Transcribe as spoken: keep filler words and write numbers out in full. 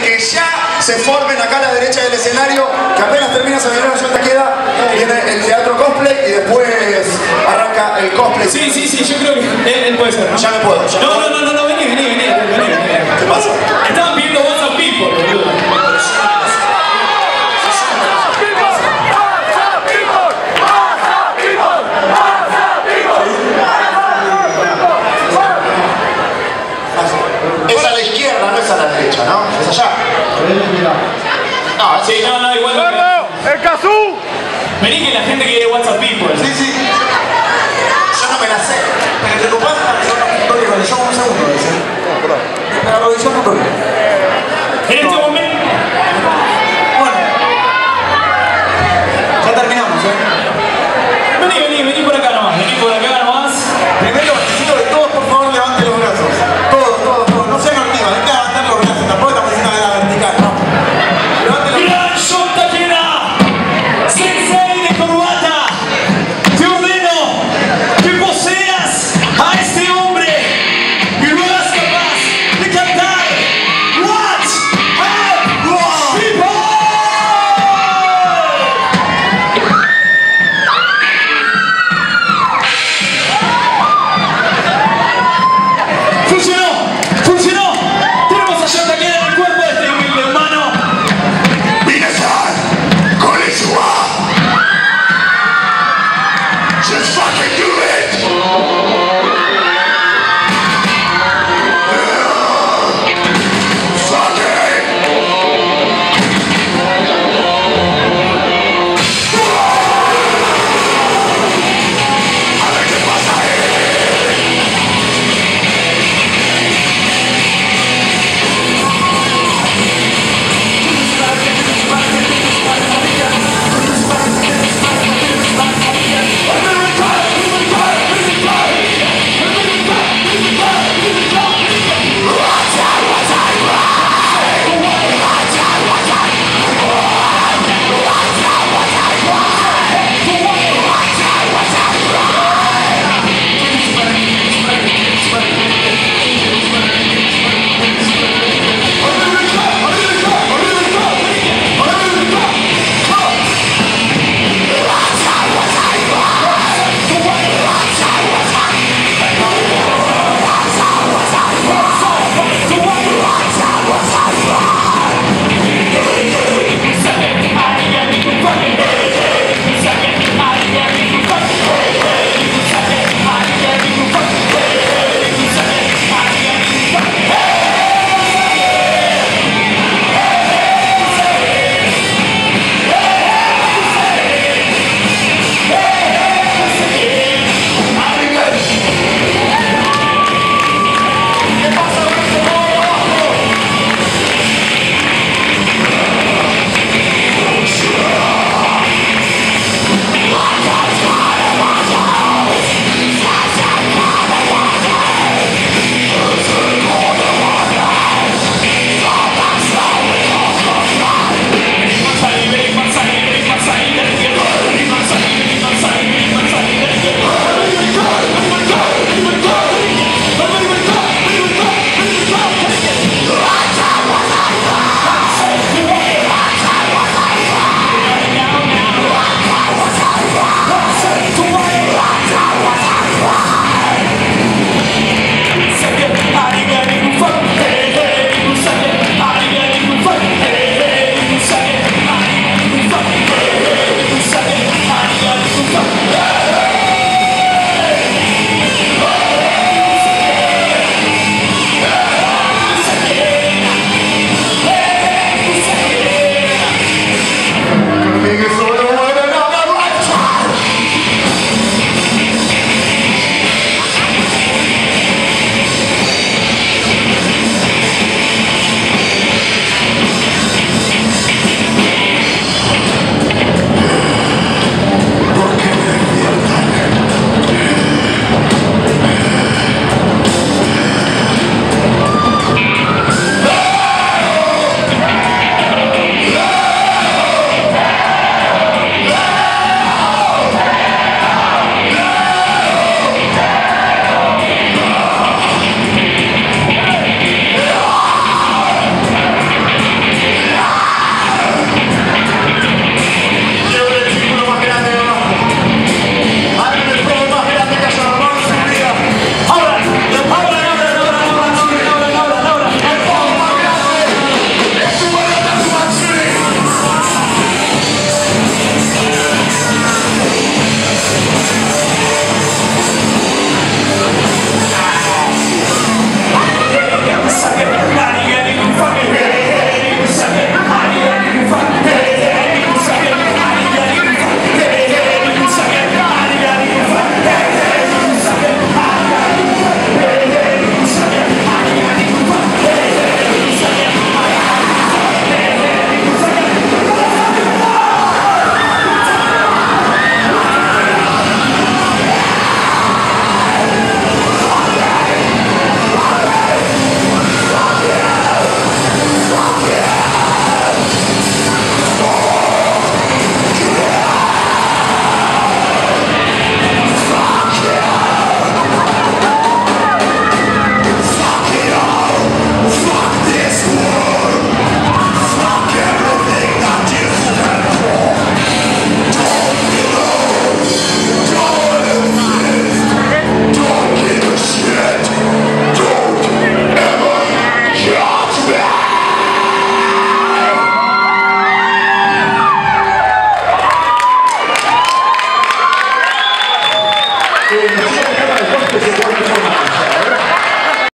que ya se formen acá a la derecha del escenario, que apenas termina esa primera suelta queda, viene el teatro cosplay y después arranca el cosplay. Sí, sí, sí, yo creo que él, él puede ser, ¿no? Ya me puedo. Ya no, me puedo. no, no, no, no, vení, vení, vení, vení, vení. ¿Qué pasa? Estaban pidiendo WhatsApp People, boludo. Es a la izquierda, no es a la derecha, ¿no? Es allá. No, Sí, no, no, igual no. ¡El Cazú! Vení que la gente quiere WhatsApp People. Sí, sí. Yo no me la sé. ¿Pero te ocupás? Porque cuando yo un segundo, dice. Me arrodilló un toque.